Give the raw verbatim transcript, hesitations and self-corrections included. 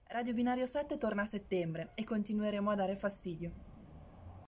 Radio Binario sette torna a settembre e continueremo a dare fastidio.